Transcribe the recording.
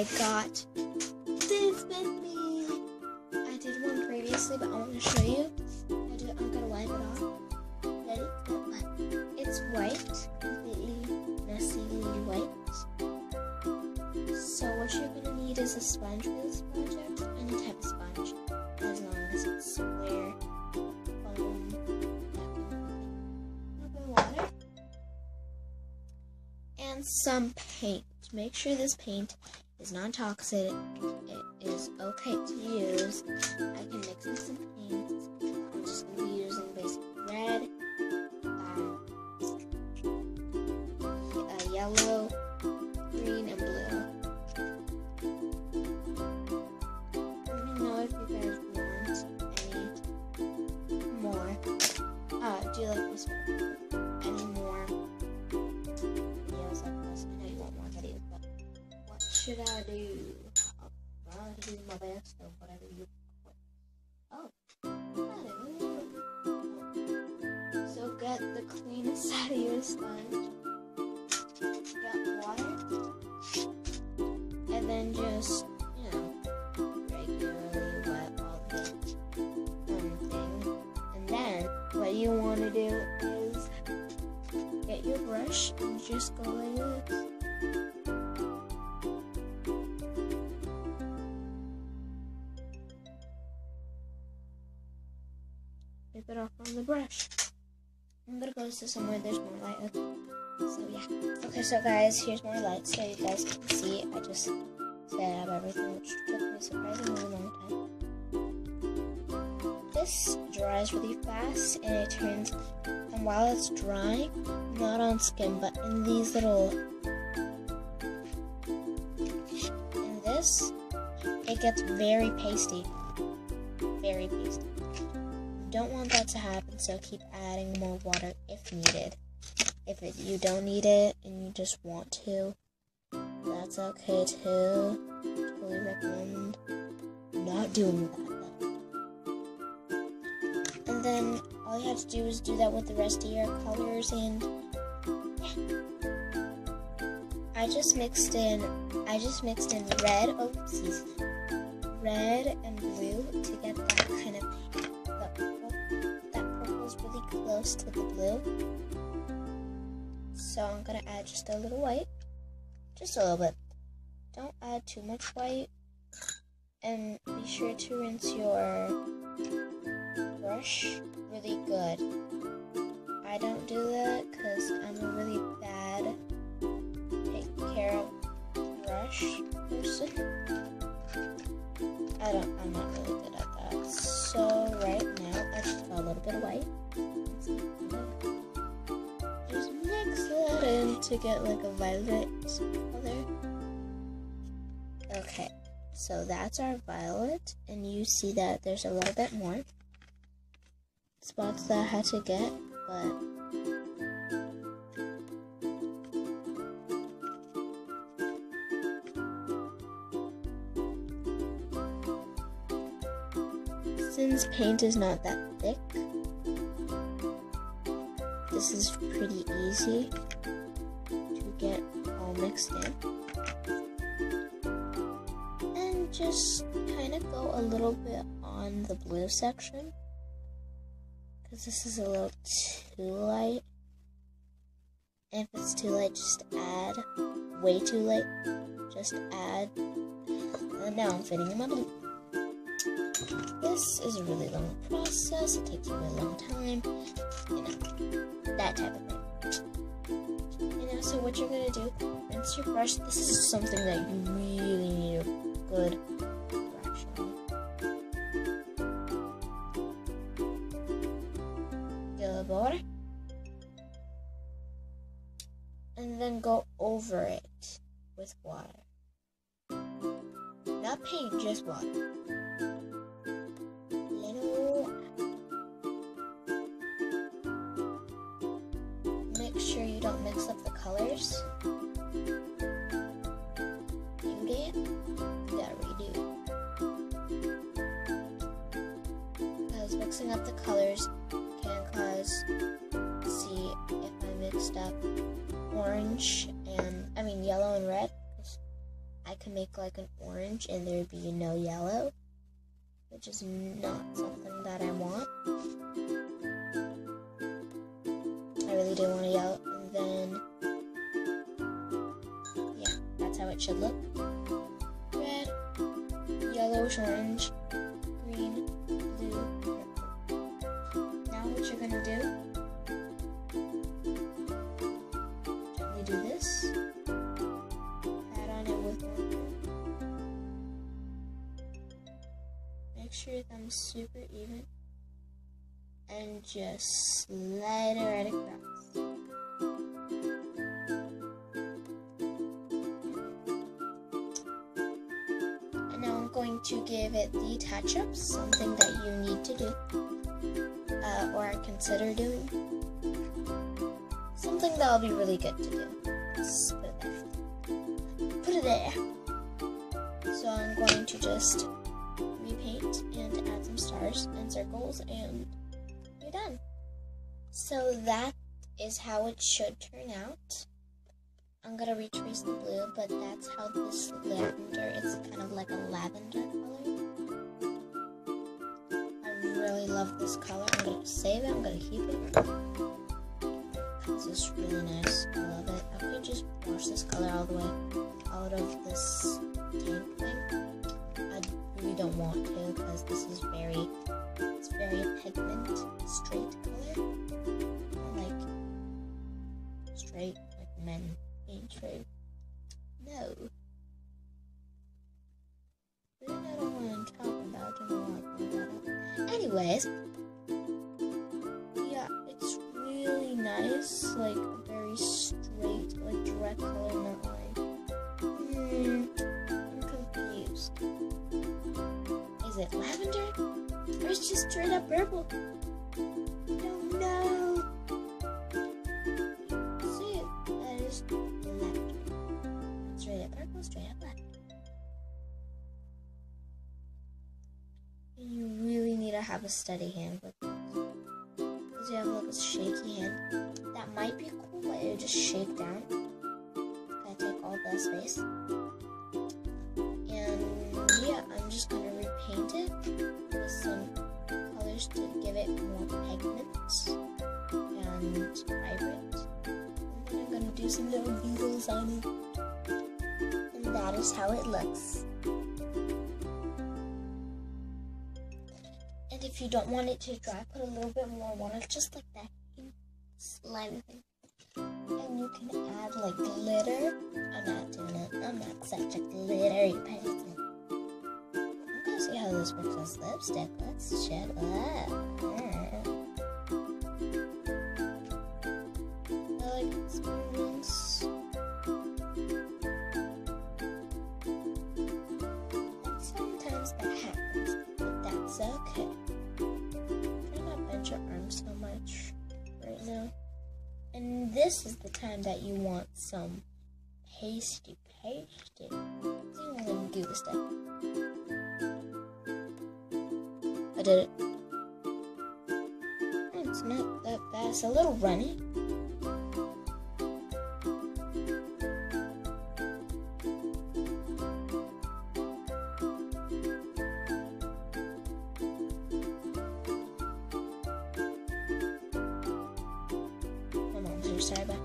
I got this with me. I did one previously, but I want to show you. I'm gonna wipe it off. Ready? It's white, completely messily white. So what you're gonna need is a sponge for this project, any type of sponge, as long as it's square, foam, a little bit of water, and some paint. Make sure this paint is non-toxic. It is okay to use. I can mix in some paints. I'm just going to be using basic red, yellow, green, and blue. Let me know if you guys want any more. Do you like this one? Any more videos like this? I know you want more videos, but what should I do? I'll do my best or whatever you want. Oh, so get the cleanest side of your sponge. Get water, and then just, regularly wet all the thing. And then what you want to do is get your brush and just go like this. Rip it off on the brush. I'm gonna go to somewhere there's more light. Okay. So yeah. Okay, so guys, here's more light so you guys can see. I just set up everything, which took me a surprisingly long time. This dries really fast and it turns, and while it's drying, not on skin, but in these little, in this, it gets very pasty. Very pasty. Don't want that to happen, so keep adding more water if needed. If you don't need it and you just want to, that's okay too. Totally recommend not doing that though. And then all you have to do is do that with the rest of your colors, and yeah. I just mixed in red, red and blue to get that kind of really close to the blue. So I'm gonna add just a little white, just a little bit. Don't add too much white, and be sure to rinse your brush really good. I don't do that because I'm a really bad take care of brush person. I'm not really good at that. So right now I just got a little bit of white. Just mix that in to get like a violet color. Okay, so that's our violet, and you see that there's a little bit more spots that I had to get, but since paint is not that thick, this is pretty easy to get all mixed in. And just kind of go a little bit on the blue section, because this is a little too light. And if it's too light, just add. Way too light, just add. And now I'm fitting in my blue. This is a really long process. It takes a really long time. That type of thing. So what you're gonna do, rinse your brush. This is something that you really need a good brush on. Get water, and then go over it with water. Not paint, just water. Make sure you don't mix up the colors. You did. You gotta redo it. Because mixing up the colors can cause, see if I mixed up yellow and red. I I could make like an orange and there'd be no yellow, which is not something that I want. I really do want a yellow, and then, yeah, that's how it should look. Red, yellowish orange, green, blue, purple. Now what you're gonna do, gently do this, pat on it with water. Make sure your thumb's super even, and just slide it right across. And now I'm going to give it the touch-ups, something that you need to do, or consider doing. Something that'll be really good to do. Let's put it there. Put it there. So I'm going to just repaint and add some stars and circles, and you're done. So that is how it should turn out. I'm gonna retrace the blue, but that's how this lavender, it's kind of like a lavender color. I really love this color. I'm gonna save it, I'm gonna keep it. This is really nice, I love it. I could just wash this color all the way out of this tank thing. I really don't want to, because this is very pigment, straight color. Like straight, like men being straight. No. I don't know what I'm talking about. I don't know what I'm talking about. Anyways, yeah, it's really nice, like very straight, like direct color, not like. I'm confused. Is it lavender? Or it's just straight up purple? I don't know. See it? That is lavender. Straight up purple, straight up lavender. And you really need to have a steady hand with this. Because you have like a shaky hand. That might be cool, but it would just shake down. Gotta take all the space. And yeah, I'm just gonna repaint it with some colors to give it more pigment and vibrant. And then I'm gonna do some little doodles on it. And that is how it looks. And if you don't want it to dry, put a little bit more water, just like that slime thing. And you can add like glitter. I'm not doing it. I'm not such a glittery person. I'm gonna see how this works as lipstick. Let's shut up. I like experiments. And sometimes that happens, but that's okay. Try not to bend your arms so much right now. And this is the time that you want some pasty. So you want to do this stuff. I did it. It's not that bad. It's a little runny. Sorry about